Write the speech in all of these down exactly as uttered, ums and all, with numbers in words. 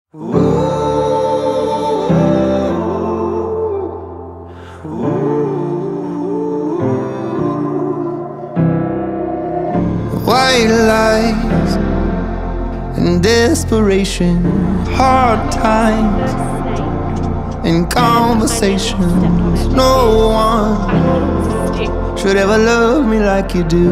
White lies and desperation, hard times and conversations. No one should ever love me like you do.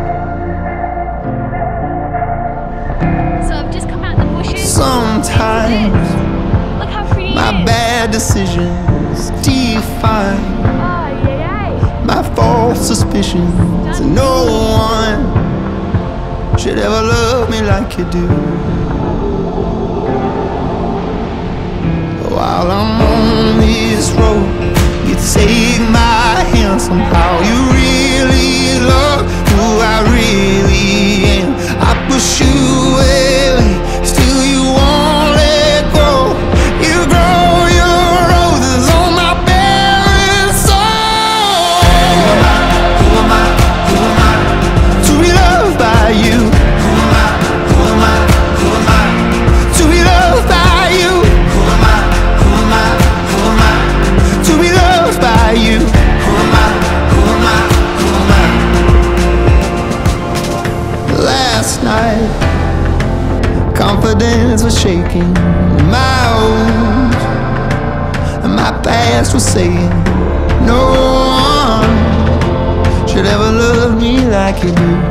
So I've just come out the bushes. Sometimes Look how pretty my it is. bad decisions define Oh, yeah, yeah. my false suspicions. No one should ever love me like you do. While I'm on this road, you take my hand. Somehow you really love who I really am. I push you away, still you won't let go. You grow your roses on my barren soul. Who am I? Who am I? Who am I? To be loved by you. Who am I? Who am I? Who am I? To be loved by you. Who am I? Who am I? Who am I? To be loved by you. Who am I? Who am I? Who am I? Last night, confidence was shaking. My own, and my past was saying, no one should ever love me like you do.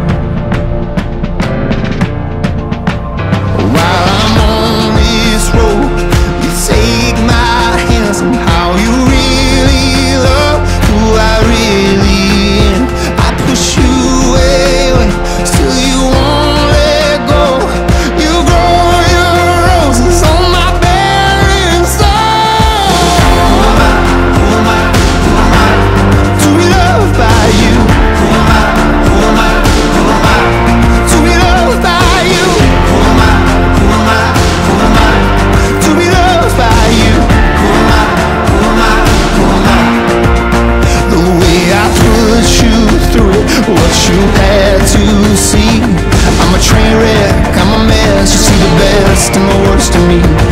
While I'm on this road, you take my hand. Somehow you really love who I really am. I push you away, still you won't let go. You grow your roses on my barren soul. Who am I? Who am I? Who am I? To be loved by you. Who am I? Who am I? Who am I? To be loved by you. Who am I? Who am I? Who am I? To be loved by you. Who am I? Who am I? Who am I? The way I push you through it, what you had to see. I'm a train wreck, I'm a mess. You see the best and the worst in me.